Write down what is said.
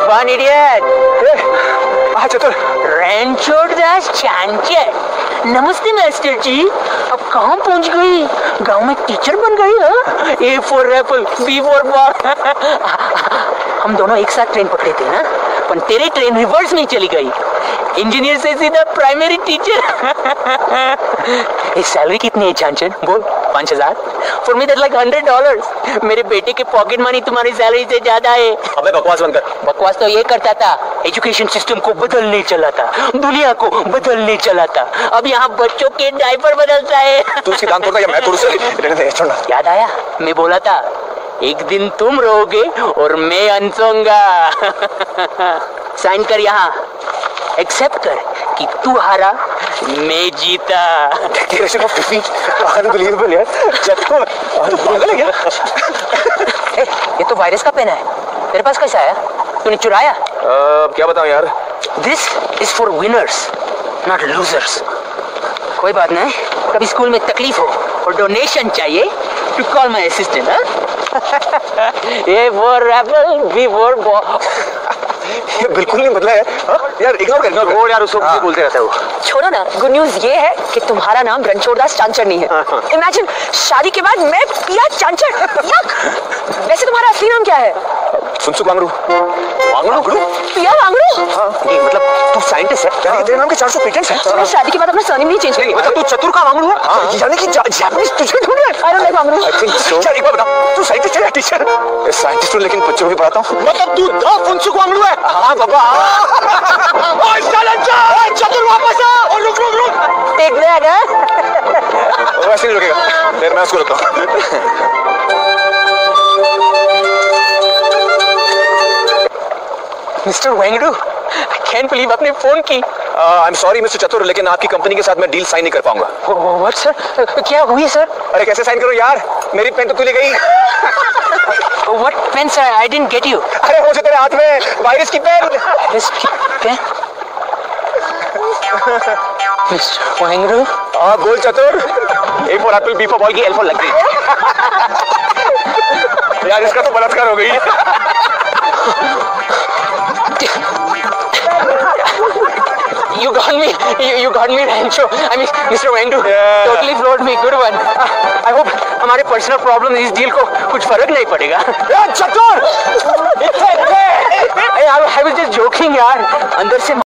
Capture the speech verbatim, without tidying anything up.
fun, idiot. हाँ चतुर। रैंचो दास चांचर। नमस्ते मास्टर जी, अब कहाँ पहुँच गई? गांव में टीचर बन गई है? A for apple, B for ball. हम दोनों एक साथ ट्रेन पकड़े थे ना, पर तेरी ट्रेन रिवर्स में चली गई। इंजीनियर से सीधा प्राइमरी टीचर। ये सैलरी कितनी है चांचर? बोल। पाँच हजार। For me that like hundred dollars. मेरे बेटे के पॉकेट मनी तुम्हारी सैलरी से ज्यादा है। अबे बकवास बंद कर। बकवास तो ये करता था, एजुकेशन सिस्टम को बदलने चला था, दुनिया को बदलने चला था। अब यहाँ बच्चों के डायपर बदलता है। तू उसकी टांग तोड़ता या मैं तोड़ उसे? छोड़ना। याद आया? मैं बोला था एक दिन तुम रहोगे और मैं अनसोंगा। साइन कर यहाँ। एक्सेप्ट कर कि तू हारा, मैं जीता। अनबिलीवेबल यार। पागल है क्या? ए, ये तो वायरस का पेन है। तेरे पास कैसा आया? तूने चुराया? uh, क्या बताऊं यार? This is for winners, not losers. कोई बात नहीं, कभी स्कूल में तकलीफ हो और डोनेशन चाहिए to call my assistant. A for apple, B for ball. ये बिल्कुल नहीं बदला है। हाँ? यार इग्नोर कर, इग्नोर कर। यार उसको हाँ। बोलते रहता है वो। छोड़ो ना, गुड न्यूज ये है कि तुम्हारा नाम रणछोड़ दास चांचर नहीं है। इमेजिन, शादी के बाद मैं पिया चांचर। वैसे तुम्हारा असली नाम क्या है? फुनसुक वांगड़ू। वांगड़ू? पिया वांगड़ू? हाँ, नहीं मतलब तू साइंटिस्ट है। यार तेरे नाम के चार सौ पेटेंट्स हैं। मैं शादी के बाद अपना सरनेम नहीं चेंज करूंगा। मतलब तू चतुर का वांगड़ू है? हाँ। यानी कि जापानीज तुझे ढूंढ है। I don't like Wangdu. I think so. चल एक बार बता, तू साइंटिस्ट है या टीचर? साइंटिस्ट हूं लेकिन बच्चों को पढ़ाता हूं। मतलब तू द फुनसुक वांगड़ू है? हाँ बाबा। ओए चल चल, चतुर वापस आ। और रुक रुक रुक। Take that. वैसे नहीं रुकेगा। देर मैं उसको रुकता हूं। Mister Wangdu, I can believe आपने फोन की। आई एम सॉरी मिस्टर चतुर, लेकिन आपकी कंपनी के साथ मैं डील साइन नहीं कर पाऊंगा। What sir? क्या हुई सर? अरे कैसे साइन करो यार? मेरी पेन तो तू ले गई। What pen sir? I didn't get you. अरे वो जो तेरे हाथ में वायरस की पेन। वायरस की पेन? मिस्टर वांगड़ू। हाँ बोल Chatur. A for apple, B for ball की एल फॉर लकड़ी। यार इसका तो बलात्कार हो गई। You got me, you, you got me, Rancho. I mean, Mister Wangdu, yeah. totally floored me. Good one. Uh, I hope हमारे पर्सनल प्रॉब्लम इस डील को कुछ फर्क नहीं पड़ेगा। चतुर! I was just joking यार। अंदर से